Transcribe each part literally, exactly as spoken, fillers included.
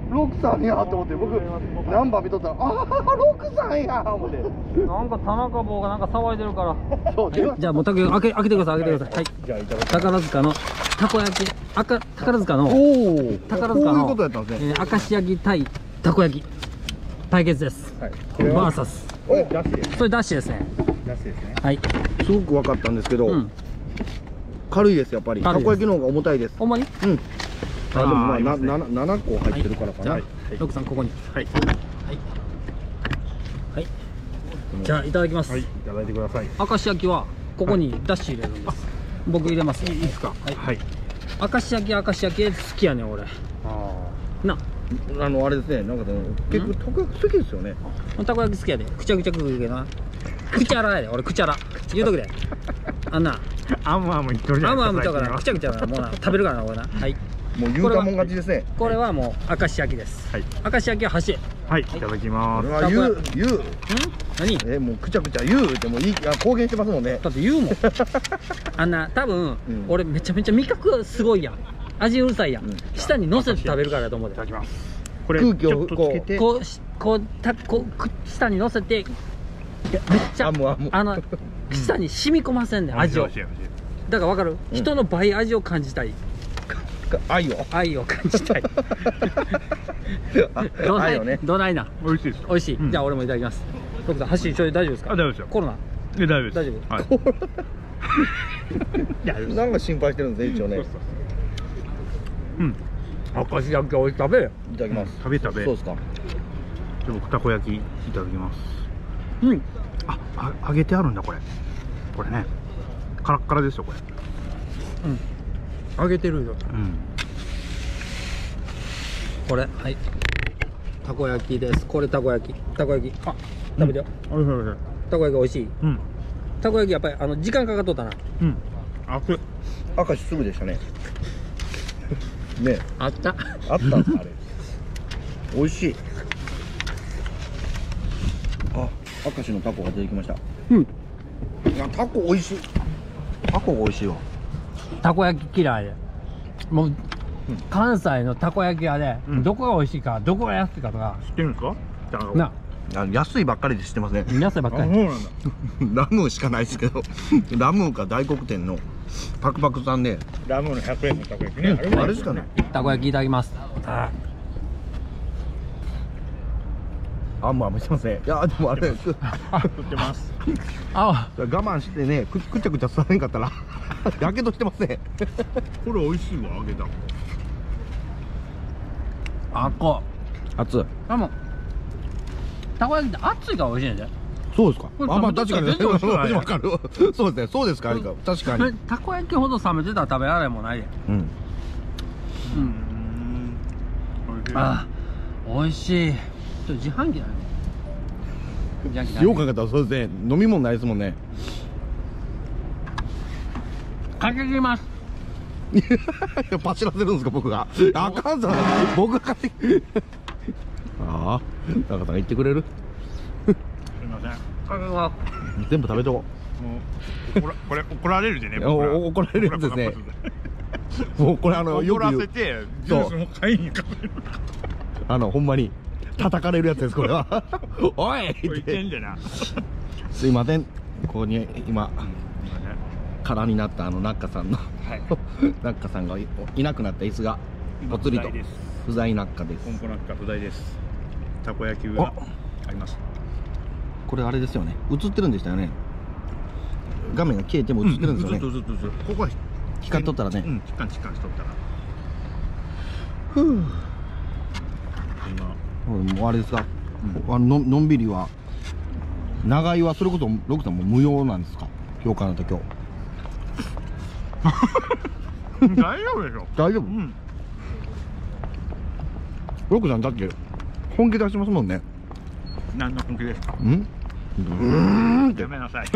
六さんやと思って、僕ナンバー見とったら、ああ六さんや思って。 なんか田中坊がなんか騒いでるから。 そう、 じゃあもうたけ開け開けてください、開けてください。はい。 じゃあいただきます。 宝塚のたこ焼き、赤宝塚のおお、 宝塚のこういうことやったんですね。 えー、明石焼き対たこ焼き対決です。 はい。 バーサス。 これダッシュ。 それダッシュですね。 ダッシュですね。 はい。 すごく分かったんですけど、うん、軽いですやっぱり。たこ焼きの方が重たいです。 ほんまに？ うん。あ、でもまあななななこ入ってるからかな。 はい。六さんここに。はい。はい。はい。じゃあいただきます。 はい。いただいてください。 明石焼きはここにダッシュ入れるんです。僕入れます。いいですか？はい。明石焼き明石焼き好きやねん俺。ああ。な。 あのあれですね。なんか結構たこ焼き好きですよね。 たこ焼き好きやで。くちゃくちゃ食うけどな。くちゃらやで。俺くちゃら。言うとくで。あんな。 あむあむ言っとるじゃん。 あむあむちゃうからくちゃくちゃなもうな食べるからな俺な。はい。 もう言うたもん勝ちですね。 これはもう明石焼きです。はい。明石焼きは箸。 はい。いただきます。 言う言う。ん？ 何？ えもうくちゃくちゃ言うでもいい公言してますもんね。 だって言うもん。あんな多分俺めちゃめちゃ味覚すごいやん。味うるさいやん。舌に乗せて食べるからだと思うで。 いただきます。これ空気をこうこうこうたこう舌に乗せてめっちゃあの舌に染み込ませんねん味を。だから分かる？人の倍味を感じたい。 愛を愛を感じたい。どないね。どないな。 美味しいです。 美味しい。じゃあ俺もいただきます。徳さん箸一緒で大丈夫ですか？ あ、大丈夫ですよ。 コロナ？ え、大丈夫です。 大丈夫。なんか心配してるんですね一応ね。 うん。明石焼きおいしい食べよ。 いただきます。 食べ食べ。 そうですか。 じゃ僕たこ焼きいただきます。 うん。 あ、あ揚げてあるんだこれ。これね。カラッカラですよこれ。 うん。揚げてるよ。うん。これはい。たこ焼きです。これたこ焼き。たこ焼き。あ、食べてよ。 おいしいおいしい。 たこ焼き美味しい。うん。たこ焼きやっぱりあの時間かかっとったな。 うん。熱い。 明石すぐでしたね。ね。 あった。 あったんですあれ。美味しい。あ、明石のタコが出てきました。うん。いやタコ美味しい。タコが美味しいわ。 たこ焼き嫌いで。もう、うん、関西のたこ焼き屋で、うん、どこが美味しいか、どこが安いかとか。 知ってるんですか？ な。安いばっかりで知ってますね。 安いばっかり。 そうなんだ。ラムーしかないですけど、ラムーか大黒天のパクパクさんで。 ラムーのひゃくえんのたこ焼きね。 うん、あれしかない。 たこ焼きいただきます。ああんまあしてません。いやでもあれ。 食ってます。 あ、我慢してね、くくちゃくちゃされんかったら、やけどしてますね。 これ美味しいわ揚げた。 あっこ。 熱い。 あもう。たこ焼きって熱いから美味しいんだよ。 そうですか。あ、まあ確かに。わかる。そうですね。そうですか。確かに。 たこ焼きほど冷めてたら食べられもないで。うん。うん。あ、美味しい。ちょっと自販機だね。 よう考えたらそうですね。飲み物ないですもんね。 かけきます。 パシらせるんですか僕が。あかんぞ。僕がかけ。ああ、中さん言ってくれる？ すみません。 全部食べとこう。もうこれ怒られるでね。 怒られるやつですね。もうこれあの怒らせてジュースも買いに行かせる。 あのほんまに叩かれるやつですこれは。おいって。すいません。ここに今空になったあのナッカさんのナッカさんがいなくなった椅子がぽつりと不在ナッカです。 コンポナッカ不在です。たこ焼きがあります。 これあれですよね。映ってるんでしたよね。画面が消えても映ってるんですよね。 ここは光っとったらね。 うん、チカンチカンしとったら。 ふう。今もうあれですか。あののんびりは長居はそれこそロクさんも無用なんですか。今日からと今日。大丈夫でしょ。 大丈夫。うん。ロクさんだって本気出しますもんね。 何の本気ですか。 うん。うーんって。 やめなさい。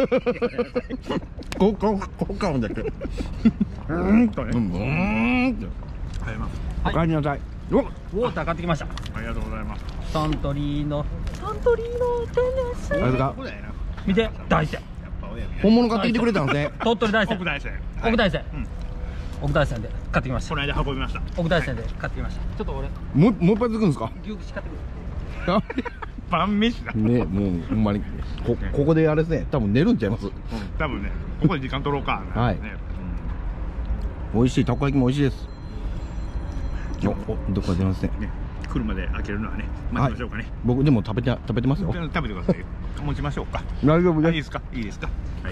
こここかもだって。うーんとね。 うーんって。 帰ります。 お帰りなさい。 ウォーター買ってきました。 ありがとうございます。 サントリーのサントリーの天然水。 あれか。 見て大山。 本物買ってきてくれたんですね。 鳥取大山。 奥大山。 奥大山。 奥大山で買ってきました。 この間運びました。 奥大山で買ってきました。ちょっと俺もうもう一杯作るんですか？ 牛串買ってくる。 晩飯だね、もうほんまにこここであれですね、多分寝るんちゃいます？ 多分ね、ここで時間取ろうか。 はい。美味しい、たこ焼きも美味しいです。お、お、どこか出ますね。 来るまで開けるのはね、待ちましょうかね。 僕でも食べて食べてますよ。 食べてくださいよ。持ちましょうか。 大丈夫です。 いいですか？いいですか？はい。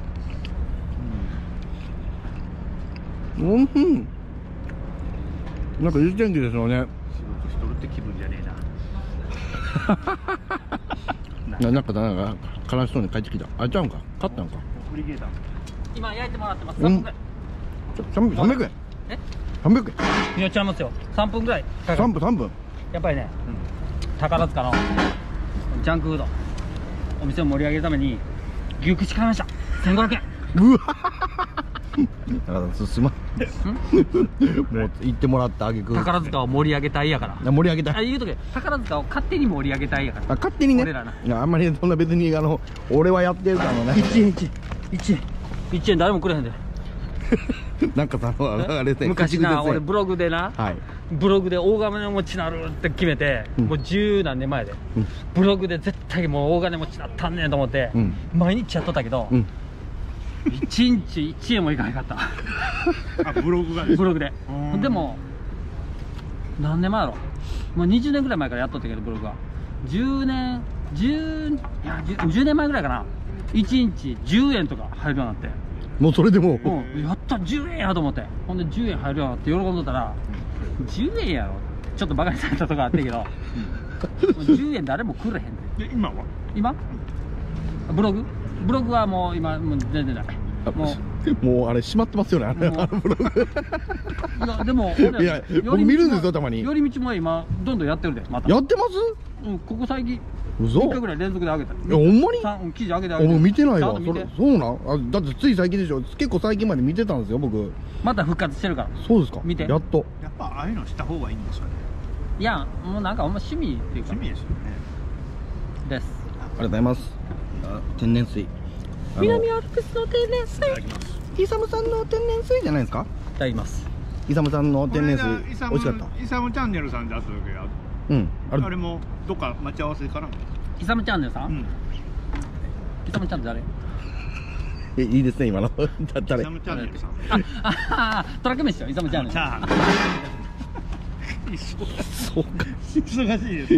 うん。なんかいい天気ですよね。 仕事しとるって気分じゃねえな。 ななんかなんか悲しそうに帰ってきた。あ、ちゃうんか。買ったんか。 フリゲーター。 今焼いてもらってます。 うん。三百円。 え？ 三百円。 いや、ちゃいますよ。三分ぐらい。 三分三分。 やっぱりね、宝塚のジャンクフードお店を盛り上げるために牛串買いました。千五百円。 うわ。だからすまん。もう行ってもらったあげく。 宝塚を盛り上げたいやから。 盛り上げたい。 あ、言うとけ。宝塚を勝手に盛り上げたいやから。 あ、勝手にね。 俺らな。 いや、あんまりそんな別にあの俺はやってるからね。 一円一円一円一円誰もくれへんで。 なんかさ、あれで昔な、俺ブログでな、 はい、 ブログで大金持ちなるって決めて、うん、もう十何年前で、うん、ブログで絶対もう大金持ちなったんねんと思って、うん、毎日やっとったけど、うん、いちにちいちえんもいかへんかった。 あ、ブログがね。 ブログで。でも何年前やろ、もうにじゅうねんぐらい前からやっとったけど、ブログはじゅうねんじゅういやじゅうねんまえぐらいかな、いちにちじゅうえんとか入るようになって、 もうそれでもうやったじゅうえんやと思って、ほんでじゅうえん入るよって喜んどったら、じゅうえんやろちょっとバカにされたとこあったけど、じゅうえん誰もくれへんで。 で今は今ブログブログはもう今もう全然ない。 もうもうあれ閉まってますよね、あのブログ。 いやでもいや僕見るんですよ、たまに。 寄り道も今どんどんやってるで。またやってます？ うん、ここ最近嘘？ いっかいぐらい連続で上げた。いや、ほんまに記事上げて上げて。 俺見てないわ。それそうなん？あ、だってつい最近でしょ。結構最近まで見てたんですよ、僕。 また復活してるから。 そうですか。 見て。 やっと。 やっぱああいうのした方がいいんですかね。 いや、もうなんかほんま趣味っていうか。 趣味ですよね。 です。 ありがとうございます。天然水。 南アルプスの天然水。いただきます。 イサムさんの天然水じゃないですか？ いただきます。 イサムさんの天然水美味しかった。 イサムチャンネルさんであった時は、うん、あれ、あれもどっか待ち合わせかな。 イサムチャンネルさん？うん、イサムチャンネル誰？ え、いいですね今の。誰？ イサムチャンネルさん。 あ、トラック飯よ、イサムチャンネル。チャーハン。 そうか。 忙しいです。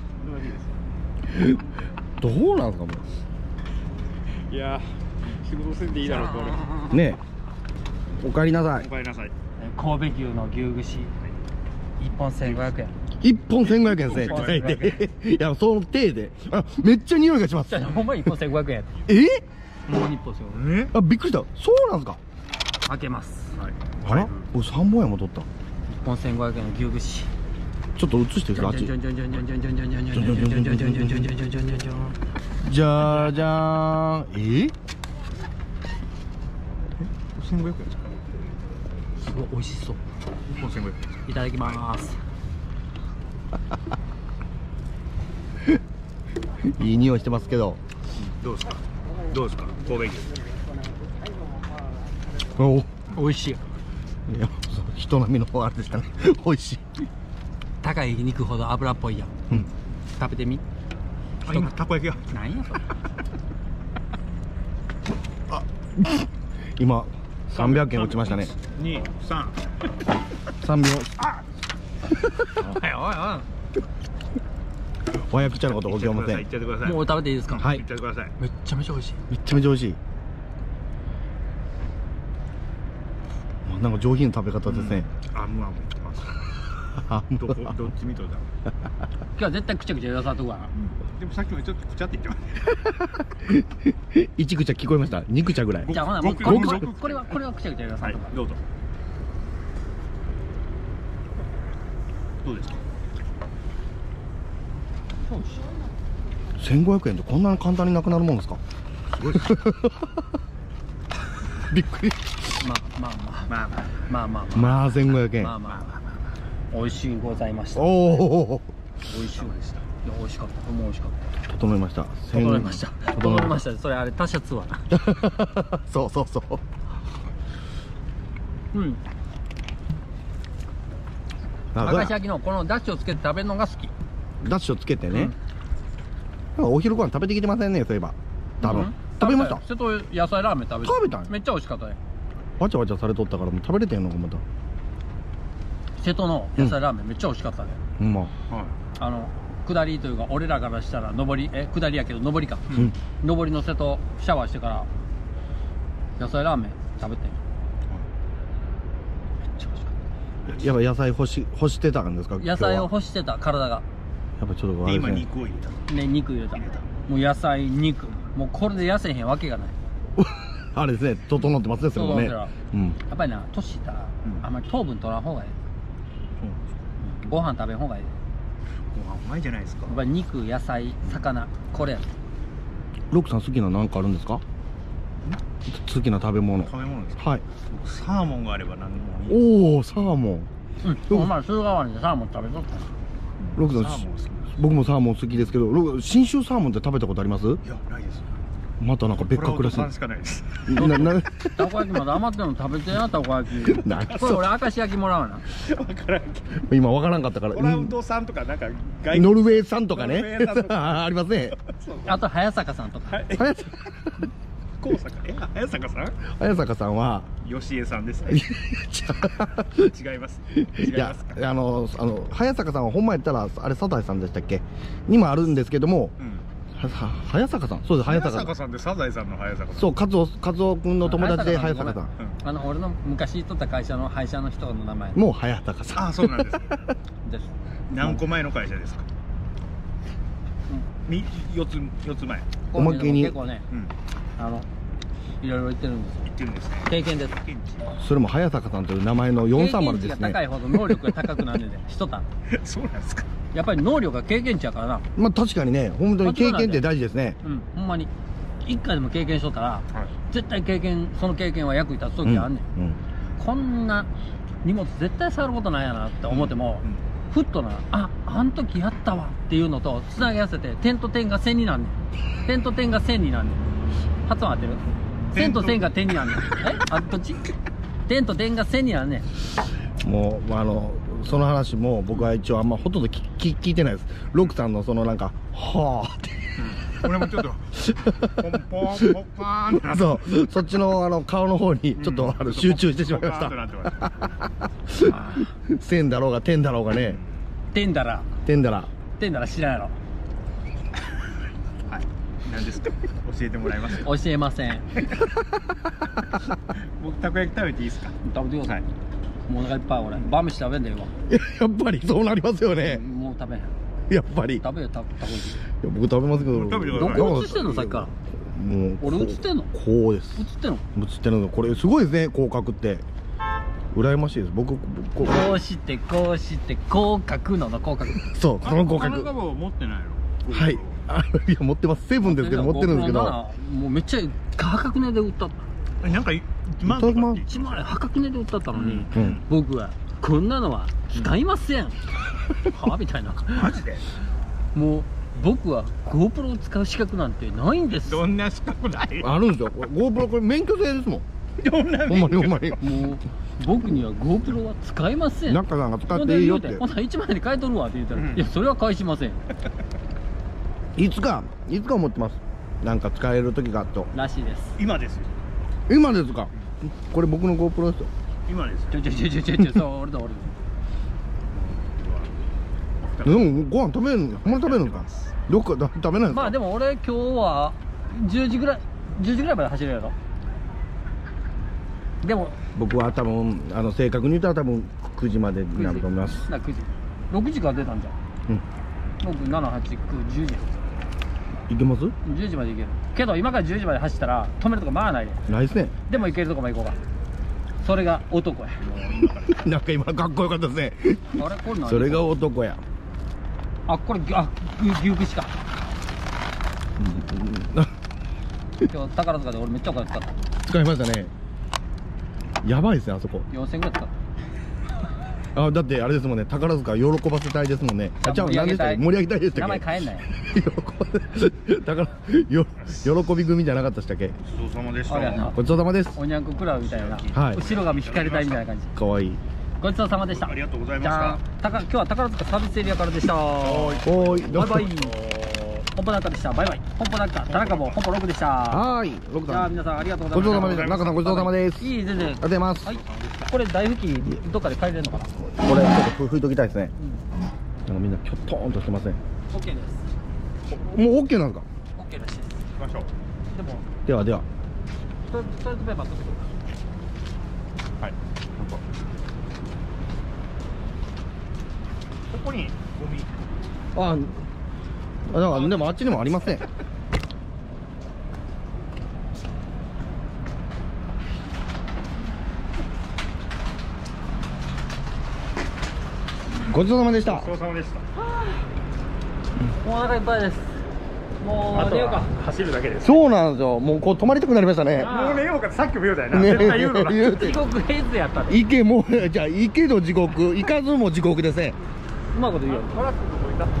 どうなんですかもう。 いや、仕事せんでいいだろうこれ。 ねえ。お帰りなさい。 お帰りなさい。 神戸牛の牛串。一本千五百円。 一本千五百円ですね。いや、その手で、あ、めっちゃ匂いがします。 ほんま一本千五百円。 え？ もう一本千五百円。 あ、びっくりした。そうなんですか。 開けます。 はい。あら、俺三本やも取った。 一本千五百円の牛串。 ちょっと映してください。あっち。じゃーじゃーん。え？ 千五百円ですか。 すごい美味しそう。 一本千五百円。 いただきます。 いい匂いしてますけど。 どうですか。どうですか。神戸牛。 お、 美味しい。 いや、人並みのあれでしたね。美味しい。 高い肉ほど油っぽいやん。うん。食べてみ。 あ、今たこ焼きが。 なんやそれ。 あ、今三百円落ちましたね。 二、三。 三秒。 あ。 おいおいおい。 和訳ちゃんのことごきょうません。 いっちゃってください。 もう食べていいですか。 はい。 いっちゃってください。 めっちゃめちゃ美味しい。 めっちゃめちゃ美味しい。なんか上品な食べ方ですね。 あむあむってます。どこどっち見とるだ。 今日は絶対くちゃくちゃ言わさとくわな。 でもさっきもちょっとくちゃって言ってました。一口聞こえました。二口ぐらい。 じゃあほなもうこれこれはこれはくちゃくちゃ言わさとくわ。 どうぞ。どうですか。 千五百円ってこんなに簡単になくなるもんですか。 すごいです。 びっくり。 まあまあまあまあまあまあまあまあ千五百円。 まあまあまあまあ美味しいございました。 おお。 美味しいでした。いや美味しかった。もう美味しかった。 整いました。 整いました。整いました。それあれ他社ツアー。 そうそうそう。 うん明石焼きのこのダッシュをつけて食べるのが好き。 ダッシュをつけてね、うん、お昼ご飯食べてきてませんね、そういえば。多分、うん、食べました。 瀬戸野菜ラーメン食べた。 食べたんめっちゃ美味しかったね。 わちゃわちゃされとったからもう食べれてんのかまた。 瀬戸の野菜ラーメンめっちゃ美味しかったね。 うん、まあ、 あの下りというか俺らからしたら上り、え下りやけど上りか、うん、上りの瀬戸シャワーしてから野菜ラーメン食べて、めっちゃ美味しかった。 やっぱ野菜干し干してたんですか。 野菜を干してた体が。 やっぱちょっと今肉を入れたね。肉入れた。もう野菜肉もうこれで痩せへんわけがない。 あれですね、整ってますね、それもね。 うん、やっぱりな、年いったら、うん、あんまり糖分取らん方がいい。うん、ご飯食べん方がいい。 ご飯うまいじゃないですか。 やっぱり肉、野菜、魚、これや。 ロックさん好きな何かあるんですか。好きな食べ物。 食べ物ですか。 はい。 サーモンがあれば何でもいい。 おお、サーモン。 うん。お前週替わりでサーモン食べとった。 ロックさん、僕もサーモン好きですけど、信州サーモンって食べたことあります？いや、ないです。 またなんか別格らしい。 しかないです。 ななたこ焼きまだ余ってるの食べてや、たこ焼き。これ俺明石焼きもらうな。 わからん。 今わからんかったから。 オラウンドさんとかなんかノルウェーさんとかね。ありますね。 あと早坂さんとか。 早坂。高坂。え、早坂さん？ 早坂さんは吉江さんですね。違います。違いますか。 いや、あのあの早坂さんはほんまやったらあれサザエさんでしたっけ？にもあるんですけども。早坂さん、そうです。早坂さんでサザエさんの早坂さん。 そう、和夫和夫君の友達で早坂さん。 あの俺の昔行っとった会社の会社の人の名前。 もう早坂さん。 あ、そうなんです。です。何個前の会社ですか。み四つ四つ前。 おまけに結構ね、あのいろいろ言ってるんですよ。 言ってるんですね。 経験です。 それも早坂さんという名前のよんさんまるですね。 経験値が高いほど能力が高くなるんで、人た。 そうなんですか。 やっぱり能力が経験値やからな。 まあ確かにね、本当に経験って大事ですね。 うん、ほんまに一回でも経験しとったら、はい、絶対経験その経験は役に立つ時あんねん、うんうん、こんな荷物絶対触ることないやなって思っても、うんうん、ふっとな、ああん時やったわっていうのとつなぎ合わせて点と点が線になんねん。点と点が線になんねん。発音合ってる？線と線が点になんねん。えあどっち？点と点が線になんねん。もうあのその話も僕は一応あんまほとんど聞聞いてないです。ロックさんのそのなんかはあって、 うん、俺もちょっとポンポンポンパーンってなって、 そうそっちのあの顔の方にちょっと、うん、あの集中してしまいました。線だろうが点だろうがね。 点だら点だら点だら知らんやろ。 はい。何ですか。教えてもらえますか。 教えません。 僕たこ焼き食べていいですか。 食べてください。もうお腹いっぱい俺。晩飯食べんだよ。 やっぱりそうなりますよね。 もう食べへん。 やっぱり。 食べよ、たこ焼き。いや僕食べますけど。 食べてどこ映してんのさっきから。 もう俺映ってんの。 こうです。 映ってんの。 映ってるの。これすごいですね。広角って。羨ましいです。僕こう。こうしてこうして広角のの広角。 そう、その広角。 金持ってないの。 はい。あいや持ってます。セブンですけど持ってるんですけど。 もうめっちゃ破格値で売ったった。 なんかいちまんいちまん破格値で売ったったのに、僕はこんなのは使いません。はみたいな。 マジで。 もう僕は GoPro を使う資格なんてないんです。 どんな資格ない。 あるんですよ。GoPro これ免許制ですもん。 どんな。 ほんまにほんまに。 もう僕には GoPro は使いません。 中さんが使っていいよって。 ほんならいちまん円で買い取るわって言ったら、いやそれは返しません。 いつかいつか思ってます。なんか使える時があっと。 らしいです。 今ですよ。 今ですか。これ僕の GoPro ですよ。 今です。 ちょちょちょちょちょちょ、そう俺だ俺だ。でもご飯食べるの、ほんまに食べるのか。どっかだ食べないんですか。 まあでも俺今日はじゅうじぐらいじゅうじぐらいまで走るやろ。でも僕は多分あの正確に言ったら多分くじまでになると思います。 くじろくじから出たんじゃん。うん。ろく、しち、はち、きゅう、じゅうじ。 行けます？ じゅうじまで行ける。けど今からじゅうじまで走ったら止めるとこまあないで。 ないですね。 でも行けるとこまで行こうか。それが男や。 なんか今かっこよかったですね。 あれこれ何？ それが男や。 あこれあ牛串か。今日宝塚で俺めっちゃお金使った。 使いましたね。やばいですねあそこ。 よんせんえんぐらい使った。 あ、だってあれですもんね、宝塚喜ばせたいですもんね。あ、じゃあ何でしたっけ、盛り上げたいでしたっけ。 名前変えんなよ。 喜ば宝よ喜び組じゃなかったでしたっけ。 ごちそうさまでしあれやなごちそうさまです。 おにゃんこクラブみたいな、 はい後ろ髪引かれたいみたいな感じ。 かわいい。 ごちそうさまでした。 ありがとうございまじゃあたか今日は宝塚サービスエリアからでした。 おーい、どうもバイバイ。本舗中でした。バイバイ。本舗中、田中も本舗ろくでした。 はーい、ロクじゃさん。 あ皆さんありがとうございました。 ごちそうさまです。中さんごちそうさまです。 いい、全然。 ありがとうございます。 はい。これ大拭きどっかで借りれるのかな。 これちょっと拭いときたいですね。 うん。 なんかみんなきょっとーんとしてません。 オッケーです。 もうオッケーなんですか。 オッケーらしいです。 行きましょう。 でもではでは。 トイレットペーパー取ってくる。 はい。ここにゴミ。 あ、あ、だからでもあっちにもありません。ごちそうさまでした。 ごちそうさまでした。 もうお腹いっぱいです。もあとう寝ようか。 は走るだけです。 そうなんですよ。もうこう止まりたくなりましたね。 もう寝ようかってさっきも言うたよな。 ね絶対言うのな。 言うて地獄ヘイズやったで。 行けもうじゃあ行けど地獄、行かずも地獄ですね。 うまいこと言うよ。 トラックどこいた？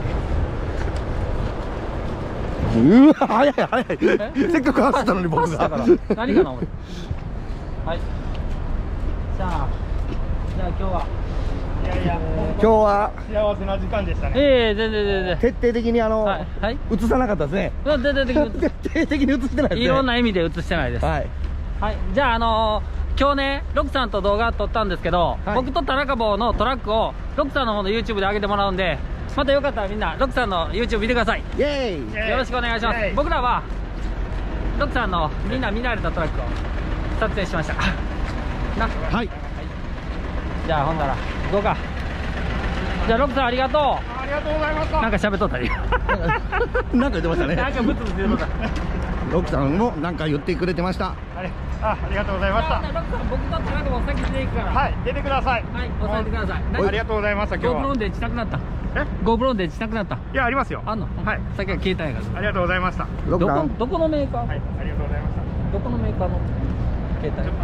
うわ早い早い。せっかく走ったのに僕が。 走ったから何かな俺。はい。じゃあじゃあ今日は。 いやいや、 今日は幸せな時間でしたね。 ええ全然全然。 徹底的にあの、 はいはい。 映さなかったですね。 うん全然的に徹底的に映してないですね。 いろんな意味で映してないです。 はい。 はい、じゃあ、あのー、今日ね、ロクさんと動画撮ったんですけど、 はい僕と田中坊のトラックをロクさんの方の YouTube で上げてもらうんで、またよかったらみんな、ロクさんの YouTube 見てください。 イエーイ。 よろしくお願いしますイエー。イ僕らは、ロクさんのみんな見慣れたトラックを撮影しました。な、 はい。 じゃあ、ほんなら、行こうか。じゃあ、ロクさんありがとありがとうございましう。 た。 なんか喋っとったり。 なんか言ってましたね。 なんかブツブツ言うとった。 ロクさんもなんか言ってくれてました。 あれ、あ、ありがとうございました。 じゃあロクさん、僕と田中坊先出ていくから。 はい、出てください。 はい、押さえてください。 ありがとうございました。今日 GoPro のは。 電池なくなった。 え、 GoPro の電池なくなった。 いや、ありますよ。 あんの。 はい。 さっきは携帯やから。 ありがとうございました。 ロクさん。 どこどこのメーカー、 はい、ありがとうございました。 どこのメーカーの携帯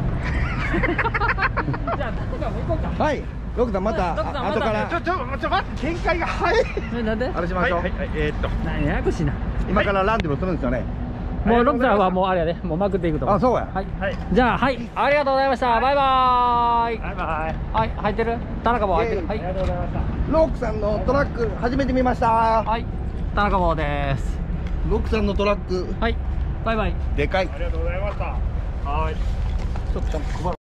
じゃあ田中も行こうか。 はい。ロクさんまたロクさんまた後からちょ、ちょ、ちょ、待って、展開が早い。 えなんであれしましょう。 はい、はい、はいえーっと。 何ややこしいな。 今からランデブーするんですよね。 もうロクさんはもうあれやで、もうまくっていくと思う。 あ、そうや。 はい。 はい。 じゃあ、はい、ありがとうございました。バイバーイ。 バイバイ。 はい、入ってる田中も入ってる。 イェイはいありが。とうございました。 ロクさんのトラック初めて見ました。 はい、田中もです。 ロクさんのトラックはい、バイバイ。 でかい。 ありがとうございました。はい。 ちょっとちゃんと配る。